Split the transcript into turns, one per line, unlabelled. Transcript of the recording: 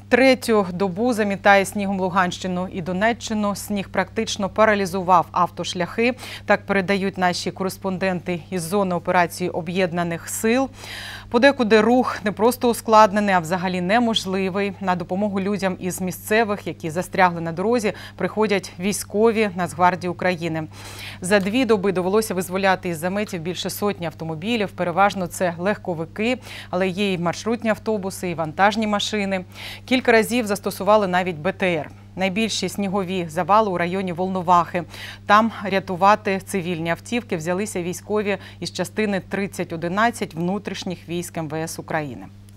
Третю добу замітає снігом Луганщину і Донеччину. Сніг практично паралізував автошляхи. Так передають наші кореспонденти із зони операції Об'єднаних сил. Подекуди рух не просто ускладнений, а взагалі неможливий. На допомогу людям із місцевих, які застрягли на дорозі, приходять військові Нацгвардії України. За 2 доби довелося визволяти із заметів більше сотні автомобілів. Переважно це легковики, але є і маршрутні автобуси, і вантажні машини. Кілька разів застосували навіть БТР. Найбільші снігові завали у районі Волновахи. Там рятувати цивільні автівки взялися військові із частини 3011 внутрішніх військ МВС України.